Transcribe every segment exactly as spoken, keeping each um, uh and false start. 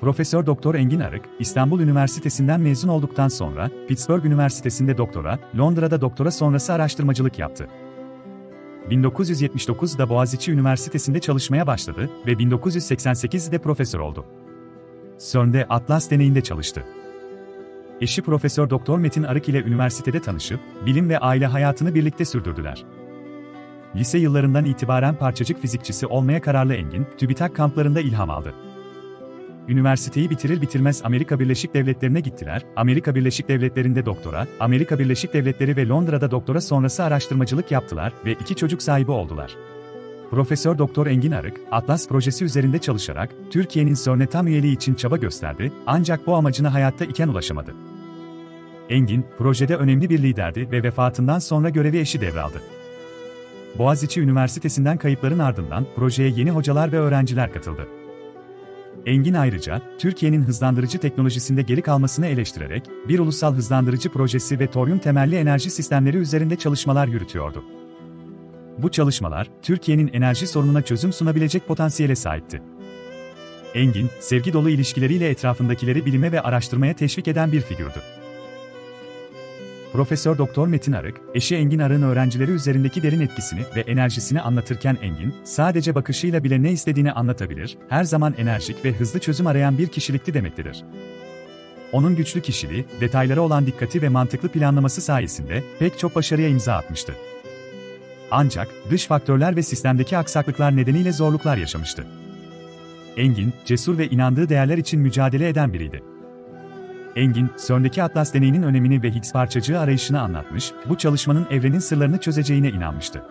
Profesör Doktor Engin Arık, İstanbul Üniversitesi'nden mezun olduktan sonra Pittsburgh Üniversitesi'nde doktora, Londra'da doktora sonrası araştırmacılık yaptı. bin dokuz yüz yetmiş dokuzda Boğaziçi Üniversitesi'nde çalışmaya başladı ve bin dokuz yüz seksen sekizde profesör oldu. C E R N'de Atlas deneyinde çalıştı. Eşi Profesör Doktor Metin Arık ile üniversitede tanışıp, bilim ve aile hayatını birlikte sürdürdüler. Lise yıllarından itibaren parçacık fizikçisi olmaya kararlı Engin, TÜBİTAK kamplarında ilham aldı. Üniversiteyi bitirir bitirmez Amerika Birleşik Devletleri'ne gittiler, Amerika Birleşik Devletleri'nde doktora, Amerika Birleşik Devletleri ve Londra'da doktora sonrası araştırmacılık yaptılar ve iki çocuk sahibi oldular. Profesör Doktor Engin Arık, Atlas projesi üzerinde çalışarak, Türkiye'nin C E R N'e tam üyeliği için çaba gösterdi, ancak bu amacına hayatta iken ulaşamadı. Engin, projede önemli bir liderdi ve vefatından sonra görevi eşi devraldı. Boğaziçi Üniversitesi'nden kayıpların ardından projeye yeni hocalar ve öğrenciler katıldı. Engin ayrıca, Türkiye'nin hızlandırıcı teknolojisinde geri kalmasını eleştirerek, bir ulusal hızlandırıcı projesi ve toryum temelli enerji sistemleri üzerinde çalışmalar yürütüyordu. Bu çalışmalar, Türkiye'nin enerji sorununa çözüm sunabilecek potansiyele sahipti. Engin, sevgi dolu ilişkileriyle etrafındakileri bilime ve araştırmaya teşvik eden bir figürdü. Profesör Doktor Metin Arık, eşi Engin Arık'ın öğrencileri üzerindeki derin etkisini ve enerjisini anlatırken Engin, sadece bakışıyla bile ne istediğini anlatabilir, her zaman enerjik ve hızlı çözüm arayan bir kişilikti demektedir. Onun güçlü kişiliği, detaylara olan dikkati ve mantıklı planlaması sayesinde pek çok başarıya imza atmıştı. Ancak, dış faktörler ve sistemdeki aksaklıklar nedeniyle zorluklar yaşamıştı. Engin, cesur ve inandığı değerler için mücadele eden biriydi. Engin, C E R N'deki Atlas deneyinin önemini ve Higgs parçacığı arayışını anlatmış, bu çalışmanın evrenin sırlarını çözeceğine inanmıştı.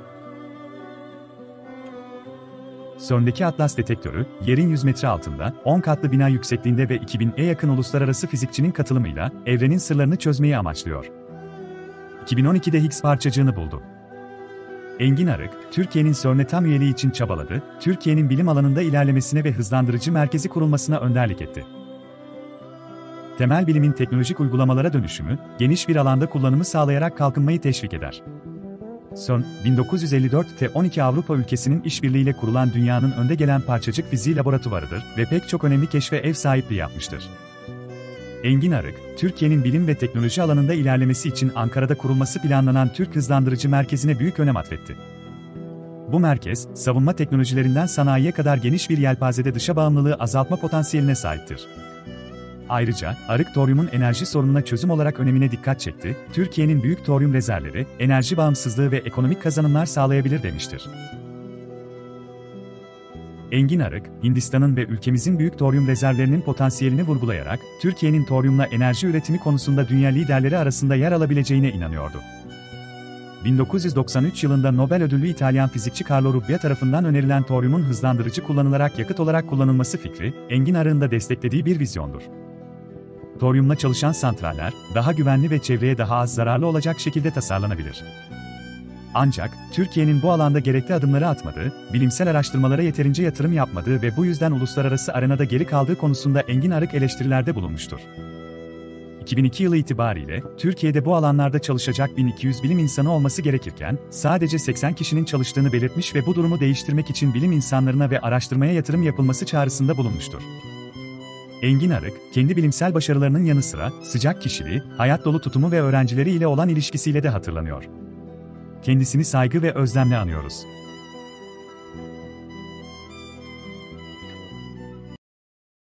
C E R N'deki Atlas detektörü, yerin yüz metre altında, on katlı bina yüksekliğinde ve iki bine yakın uluslararası fizikçinin katılımıyla, evrenin sırlarını çözmeyi amaçlıyor. iki bin on ikide Higgs parçacığını buldu. Engin Arık, Türkiye'nin C E R N'e tam üyeliği için çabaladı, Türkiye'nin bilim alanında ilerlemesine ve hızlandırıcı merkezi kurulmasına önderlik etti. Temel bilimin teknolojik uygulamalara dönüşümü, geniş bir alanda kullanımı sağlayarak kalkınmayı teşvik eder. C E R N, bin dokuz yüz elli dörtte on iki Avrupa ülkesinin işbirliğiyle kurulan dünyanın önde gelen parçacık fiziği laboratuvarıdır ve pek çok önemli keşfe ev sahipliği yapmıştır. Engin Arık, Türkiye'nin bilim ve teknoloji alanında ilerlemesi için Ankara'da kurulması planlanan Türk Hızlandırıcı Merkezi'ne büyük önem atfetti. Bu merkez, savunma teknolojilerinden sanayiye kadar geniş bir yelpazede dışa bağımlılığı azaltma potansiyeline sahiptir. Ayrıca, Arık toryumun enerji sorununa çözüm olarak önemine dikkat çekti, Türkiye'nin büyük toryum rezervleri, enerji bağımsızlığı ve ekonomik kazanımlar sağlayabilir demiştir. Engin Arık, Hindistan'ın ve ülkemizin büyük toryum rezervlerinin potansiyelini vurgulayarak, Türkiye'nin toryumla enerji üretimi konusunda dünya liderleri arasında yer alabileceğine inanıyordu. bin dokuz yüz doksan üç yılında Nobel ödüllü İtalyan fizikçi Carlo Rubbia tarafından önerilen toryumun hızlandırıcı kullanılarak yakıt olarak kullanılması fikri, Engin Arık'ın da desteklediği bir vizyondur. Toryumla çalışan santraller, daha güvenli ve çevreye daha az zararlı olacak şekilde tasarlanabilir. Ancak, Türkiye'nin bu alanda gerekli adımları atmadığı, bilimsel araştırmalara yeterince yatırım yapmadığı ve bu yüzden uluslararası arenada geri kaldığı konusunda Engin Arık eleştirilerde bulunmuştur. iki bin iki yılı itibariyle, Türkiye'de bu alanlarda çalışacak bin iki yüz bilim insanı olması gerekirken, sadece seksen kişinin çalıştığını belirtmiş ve bu durumu değiştirmek için bilim insanlarına ve araştırmaya yatırım yapılması çağrısında bulunmuştur. Engin Arık, kendi bilimsel başarılarının yanı sıra, sıcak kişiliği, hayat dolu tutumu ve öğrencileri ile olan ilişkisiyle de hatırlanıyor. Kendisini saygı ve özlemle anıyoruz.